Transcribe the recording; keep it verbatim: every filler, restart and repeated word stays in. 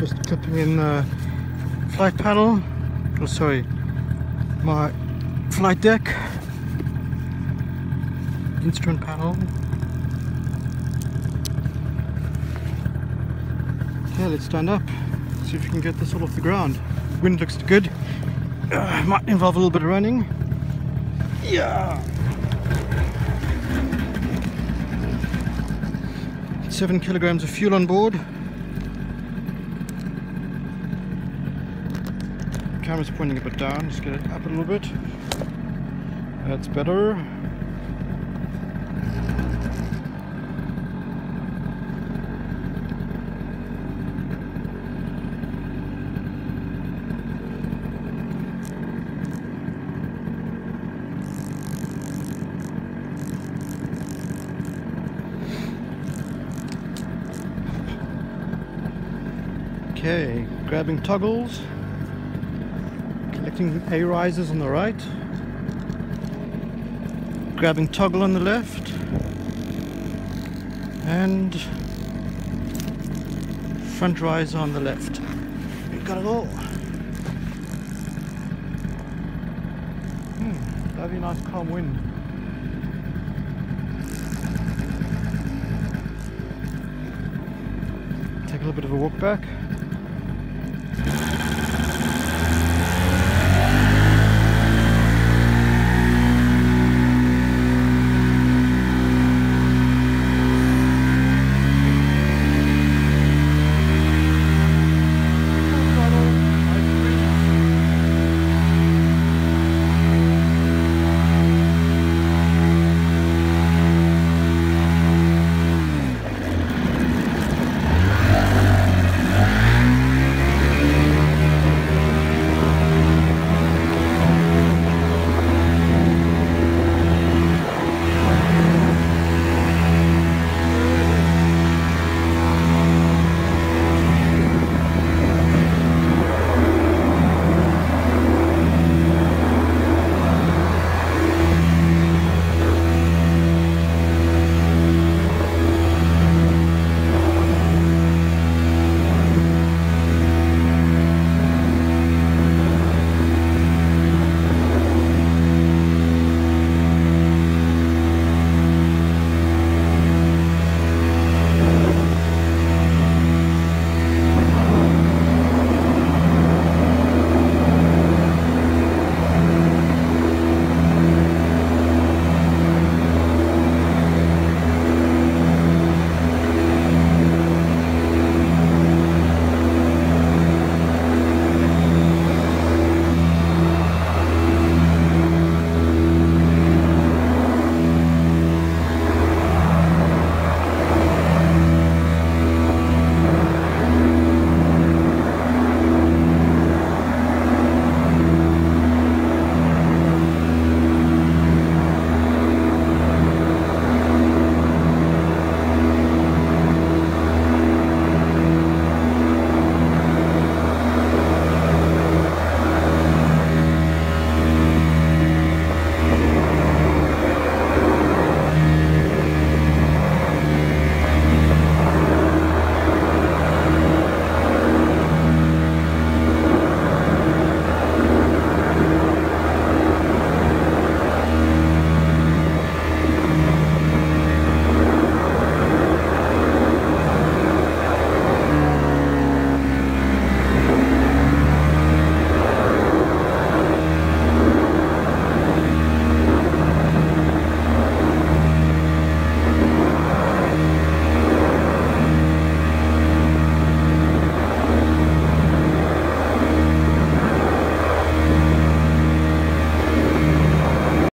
just clipping in the flight panel, oh sorry, my flight deck, instrument panel. Okay, let's stand up, see if we can get this all off the ground. Wind looks good. Uh, might involve a little bit of running. Yeah. Seven kilograms of fuel on board. Camera's pointing a bit down, just get it up a little bit. That's better. Okay, grabbing toggles. Collecting A risers on the right, grabbing toggle on the left, and front riser on the left. We've got it all. Hmm, lovely, nice calm wind. Take a little bit of a walk back.